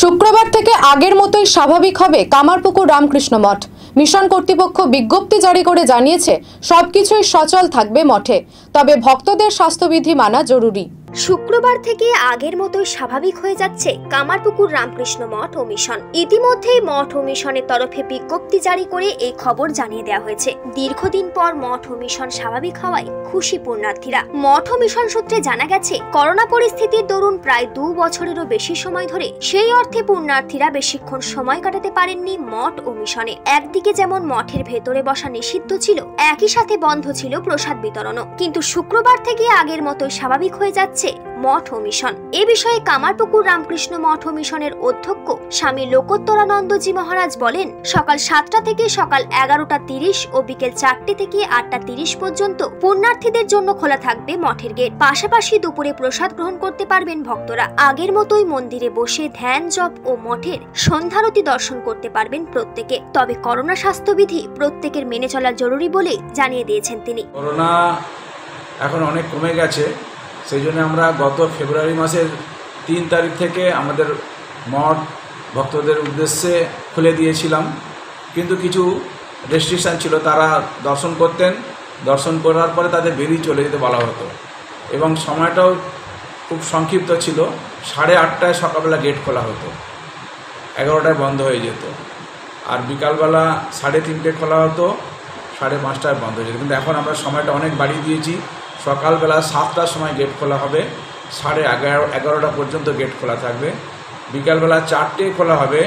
শুক্রবার থেকে আগের মতোই স্বাভাবিক হবে কামারপুকুর রামকৃষ্ণ মঠ। মিশন কর্তৃপক্ষ বিজ্ঞপ্তি জারি করে জানিয়েছে সবকিছুই সচল থাকবে মঠে, তবে ভক্তদের স্বাস্থ্যবিধি মানা জরুরি। শুক্রবার থেকে আগের মতোই স্বাভাবিক হয়ে যাচ্ছে কামারপুকুর রামকৃষ্ণ মঠ ও মিশন। ইতিমধ্যেই মঠ ও মিশনের তরফে বিজ্ঞপ্তি জারি করে এই খবর জানিয়ে দেওয়া হয়েছে। দীর্ঘদিন পর মঠ ও মিশন স্বাভাবিক হওয়ায় খুশি পুণ্যার্থীরা। মঠ ও মিশন সূত্রে জানা গেছে, করোনা পরিস্থিতির দরুন প্রায় 2 বছরেরও বেশি সময় ধরে সেই অর্থে পুণ্যার্থীরা বেশিক্ষণ সময় কাটাতে পারেননি মঠ ও মিশনে। একদিকে যেমন মঠের ভেতরে বসা নিষিদ্ধ ছিল, একই সাথে বন্ধ ছিল প্রসাদ বিতরণও। কিন্তু শুক্রবার থেকে আগের মতোই স্বাভাবিক হয়ে যাচ্ছে মঠ ও মিশন। এ বিষয়ে কামারপুকুর রামকৃষ্ণ মঠ ও মিশনের অধ্যক্ষ স্বামী লোকোত্তরানন্দজি মহারাজ বলেন, সকাল 7টা থেকে সকাল 11:30 ও বিকেল 4টে থেকে 8:30 পর্যন্ত পুণ্যার্থীদের জন্য খোলা থাকবে মঠের গেট। পাশাপাশি দুপুরে প্রসাদ গ্রহণ করতে পারবেন ভক্তরা। আগের মতোই মন্দিরে বসে ধ্যান জপ ও মঠের সন্ধ্যারতি দর্শন করতে পারবেন প্রত্যেকে। তবে করোনা স্বাস্থ্যবিধি প্রত্যেকের মেনে চলা জরুরি বলে জানিয়ে দিয়েছেন তিনি। করোনা এখন অনেক কমে গেছে, সেই জন্য আমরা গত ফেব্রুয়ারি মাসের 3 তারিখ থেকে আমাদের মঠ ভক্তদের উদ্দেশ্যে খুলে দিয়েছিলাম। কিন্তু কিছু রেস্ট্রিকশান ছিল, তারা দর্শন করতেন, দর্শন করার পরে তাদের বেরিয়ে চলে যেতে বলা হতো এবং সময়টাও খুব সংক্ষিপ্ত ছিল। 8:30টায় সকালবেলা গেট খোলা হতো, 11টায় বন্ধ হয়ে যেত, আর বিকালবেলা 3:30 খোলা হতো, 5:30টায় বন্ধ হয়ে যেত। কিন্তু এখন আমরা সময়টা অনেক বাড়িয়ে দিয়েছি। সকালবেলা 7টার সময় গেট খোলা হবে, 11:30 পর্যন্ত গেট খোলা থাকবে। বিকালবেলা 4টে খোলা হবে,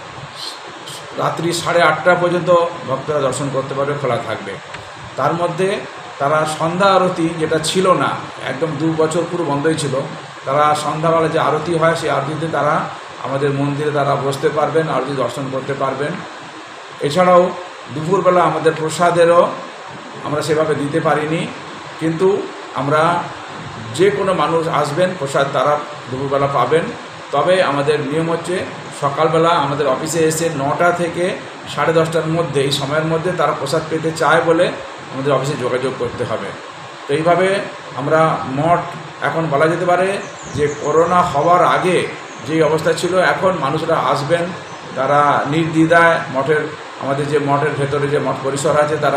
রাত্রি 8:30টা পর্যন্ত ভক্তরা দর্শন করতে পারবে, খোলা থাকবে। তার মধ্যে তারা সন্ধ্যা আরতি, যেটা ছিল না, একদম 2 বছর পুরো বন্ধই ছিল, তারা সন্ধ্যাবেলা যে আরতি হয় সেই আরতিতে তারা আমাদের মন্দিরে তারা বসতে পারবেন, আরতি দর্শন করতে পারবেন। এছাড়াও দুপুরবেলা আমাদের প্রসাদেরও আমরা সেভাবে দিতে পারিনি, কিন্তু আমরা যে কোনো মানুষ আসবেন প্রসাদ তারা দুপুরবেলা পাবেন। তবে আমাদের নিয়ম হচ্ছে সকালবেলা আমাদের অফিসে এসে 9টা থেকে 10:30টার মধ্যে, এই সময়ের মধ্যে তারা প্রসাদ পেতে চায় বলে আমাদের অফিসে যোগাযোগ করতে হবে। তো এইভাবে আমরা মঠ এখন বলা যেতে পারে যে করোনা হওয়ার আগে যে অবস্থা ছিল, এখন মানুষরা আসবেন, তারা নির্দ্বিধায় মঠের, আমাদের যে মঠের ভেতরে যে মঠ পরিসর আছে তারা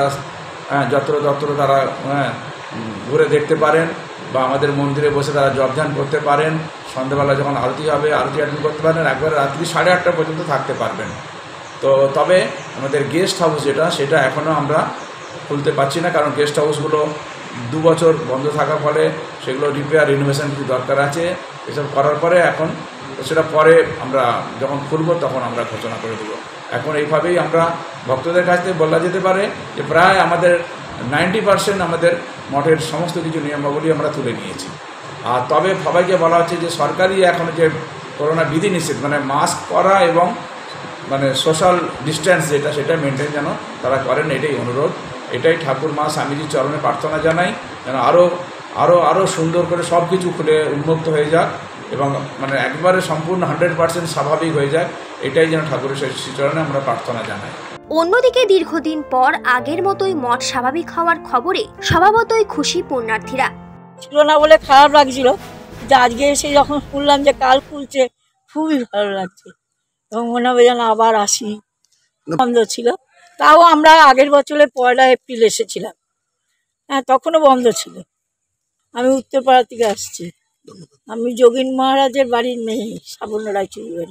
যত্র তারা ঘুরে দেখতে পারেন, বা আমাদের মন্দিরে বসে তারা জপ ধ্যান করতে পারেন। সন্ধ্যাবেলা যখন আরতি হবে আরতি অ্যাটেন্ড করতে পারেন, একবারে রাত্রি 8:30 পর্যন্ত থাকতে পারবেন। তো তবে আমাদের গেস্ট হাউস সেটা এখনও আমরা খুলতে পারছি না, কারণ গেস্ট হাউসগুলো 2 বছর বন্ধ থাকার ফলে সেগুলো রিপেয়ার রিনোভেশন কিছু দরকার আছে। এসব করার পরে এখন সেটা পরে আমরা যখন খুলব তখন আমরা ঘোষণা করে দেবো। এখন এইভাবেই আমরা ভক্তদের কাছ থেকে বলা যেতে পারে যে প্রায় আমাদের 90% আমাদের মঠের সমস্ত কিছু নিয়মাবলী আমরা তুলে নিয়েছি। আর তবে সবাইকে বলা হচ্ছে যে সরকারি এখন যে করোনা বিধি নিষেধ, মানে মাস্ক পরা এবং মানে সোশ্যাল ডিস্ট্যান্স সেটা মেনটেন যেন তারা করেন, এটাই অনুরোধ। এটাই ঠাকুর মা স্বামীজির চরণে প্রার্থনা জানাই, যেন আরও সুন্দর করে সব কিছু খুলে উন্মুক্ত হয়ে যাক এবং মানে একবারে সম্পূর্ণ 100% স্বাভাবিক হয়ে যায়। এটাই যেন ঠাকুরের শ্রীচরণে আমরা প্রার্থনা জানাই। অন্যদিকে দীর্ঘদিন পর আগের মতোই মঠ স্বাভাবিক হওয়ার খবরে স্বভাবতই খুশি পুণ্যার্থীরা। ছিল না বলে খারাপ লাগছিল, যে আজকে এসে যখন শুনলাম যে কাল খুলছে, খুবই ভালো লাগছে এবং মনে হবে যেন আবার আসি। বন্ধ ছিল, তাও আমরা আগের বছরের 1 এপ্রিল এসেছিলাম, তখনও বন্ধ ছিল। আমি উত্তরপাড়া থেকে আসছি। আমি যোগীন মহারাজের বাড়ির মেয়ে, শ্রাবণ রায়চৌধুরী বাড়ি।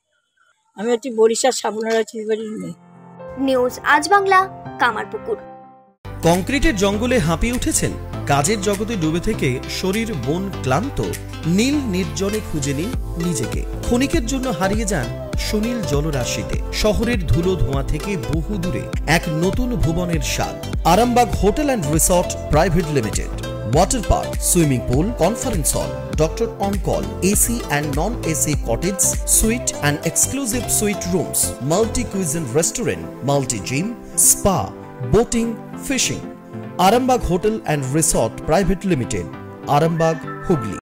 আমি হচ্ছি বরিশার শ্রাবণ রায়চৌধুরী বাড়ির মেয়ে। নিউজ আজ বাংলা, কামারপুকুর। কংক্রিটের জঙ্গলে হাঁপিয়ে উঠেছেন? কাজের জগতে ডুবে থেকে শরীর মন ক্লান্ত? নীল নির্জনে খুঁজে নিন নিজেকে। ক্ষণিকের জন্য হারিয়ে যান সুনীল জলরাশিতে। শহরের ধুলো ধোঁয়া থেকে বহু দূরে এক নতুন ভুবনের স্বাদ। Arambagh hotel and resort private limited. Water park, swimming pool, conference hall, doctor on call, AC and non-AC cottage, suite and exclusive suite rooms, multi-cuisine restaurant, multi-gym, spa, boating, fishing. Aajbangla Hotel and Resort Private Limited, Aajbangla, Hooghly.